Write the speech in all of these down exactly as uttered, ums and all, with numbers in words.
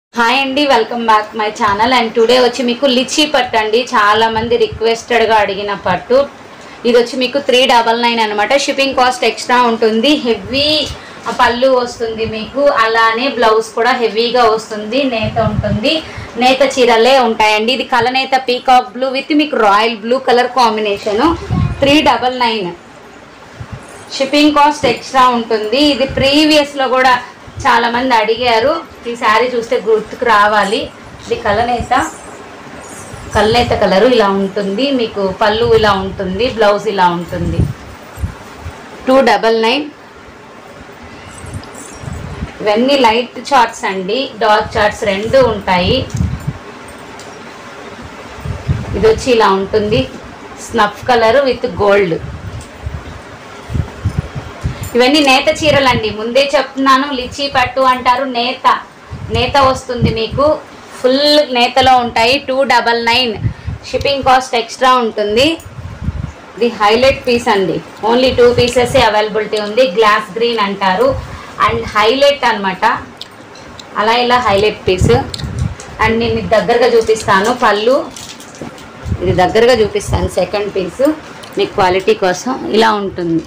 Hi అండి, welcome back my channel. And today వచ్చి మీకు లిచీ పట్టు అండి. చాలా మంది రిక్వెస్టెడ్గా అడిగిన పట్టు. ఇది వచ్చి మీకు త్రీ డబల్ నైన్ అనమాట. షిప్పింగ్ కాస్ట్ ఎక్స్ట్రా ఉంటుంది. హెవీ పళ్ళు వస్తుంది మీకు, అలానే బ్లౌజ్ కూడా హెవీగా వస్తుంది. నేత ఉంటుంది, నేత చీరలే ఉంటాయండి. ఇది కలనేత పీకాక్ బ్లూ విత్ మీకు royal blue colour combination. Three double nine shipping cost extra ఉంటుంది. ఇది ప్రీవియస్లో కూడా చాలా మంది అడిగారు. ఈ శారీ చూస్తే గుర్తుకు రావాలి. ఇది కలనేత కలనేత కలరు ఇలా ఉంటుంది మీకు. పళ్ళు ఇలా ఉంటుంది, బ్లౌజ్ ఇలా ఉంటుంది. టూ డబల్ నైన్ ఇవన్నీ లైట్ చార్ట్స్ అండి, డార్క్ చార్ట్స్ రెండు ఉంటాయి. ఇది వచ్చి ఇలా ఉంటుంది, స్నఫ్ కలర్ విత్ గోల్డ్. ఇవన్నీ నేత చీరలండి, ముందే చెప్తున్నాను. లిచీ పట్టు అంటారు, నేత నేత వస్తుంది మీకు. ఫుల్ నేతలో ఉంటాయి. Two double nine shipping cost extra ఉంటుంది. ఇది హైలైట్ పీస్ అండి, ఓన్లీ టూ పీసెస్ అవైలబిలిటీ ఉంది. గ్లాస్ గ్రీన్ అంటారు అండ్ హైలైట్ అనమాట. అలా ఇలా హైలైట్ పీస్. అండ్ నేను ఇది దగ్గరగా చూపిస్తాను. పళ్ళు ఇది దగ్గరగా చూపిస్తాను. సెకండ్ పీసు మీ క్వాలిటీ కోసం ఇలా ఉంటుంది.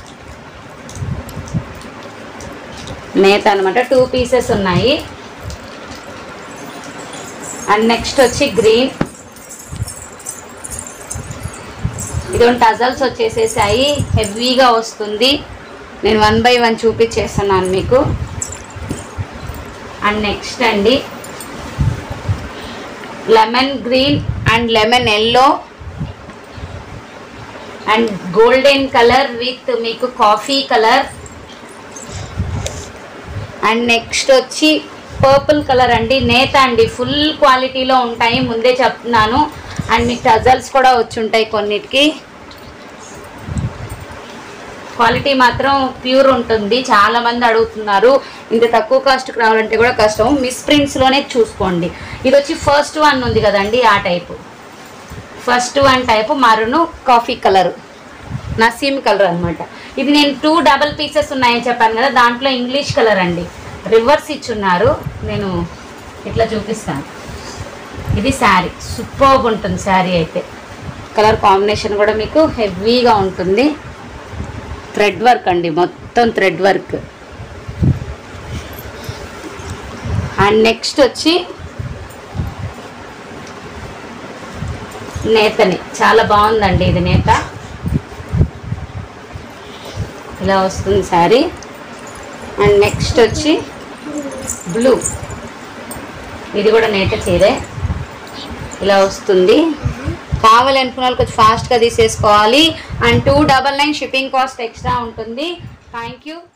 నేత అనమాట. టూ పీసెస్ ఉన్నాయి. అండ్ నెక్స్ట్ వచ్చి గ్రీన్. ఇటువంటి టజల్స్ వచ్చేసేసాయి, హెవీగా వస్తుంది. నేను వన్ బై వన్ చూపించేస్తున్నాను మీకు. అండ్ నెక్స్ట్ అండి lemon green and lemon yellow and golden colour with మీకు కాఫీ కలర్. అండ్ నెక్స్ట్ వచ్చి పర్పుల్ కలర్ అండి. నేత అండి, ఫుల్ క్వాలిటీలో ఉంటాయి, ముందే చెప్తున్నాను. అండ్ మీకు టజల్స్ కూడా వచ్చి ఉంటాయి కొన్నిటికి. క్వాలిటీ మాత్రం ప్యూర్ ఉంటుంది. చాలామంది అడుగుతున్నారు. ఇంత తక్కువ కాస్ట్కి రావాలంటే కూడా కష్టం. మిస్ ప్రింట్స్లోనే చూసుకోండి. ఇది వచ్చి ఫస్ట్ వన్ ఉంది కదండి, ఆ టైపు. ఫస్ట్ వన్ టైపు మరును కాఫీ కలరు, నసీమ్ కలర్ అనమాట. ఇది నేను టూ డబల్ పీసెస్ ఉన్నాయని చెప్పాను కదా, దాంట్లో ఇంగ్లీష్ కలర్ అండి, రివర్స్ ఇచ్చున్నారు. నేను ఇట్లా చూపిస్తాను. ఇది శారీ సూపర్బ్ ఉంటుంది. శారీ అయితే కలర్ కాంబినేషన్ కూడా మీకు హెవీగా ఉంటుంది. థ్రెడ్ వర్క్ అండి, మొత్తం థ్రెడ్ వర్క్. అండ్ నెక్స్ట్ వచ్చి నేతని, చాలా బాగుందండి ఇది నేత. ఇలా వస్తుంది శారీ. అండ్ నెక్స్ట్ వచ్చి బ్లూ. ఇది కూడా నేత చీరే, ఇలా వస్తుంది. కావాలనుకున్న వాళ్ళకి కొంచెం ఫాస్ట్గా తీసేసుకోవాలి. And two double nine shipping cost extra ఉంటుంది. Thank you.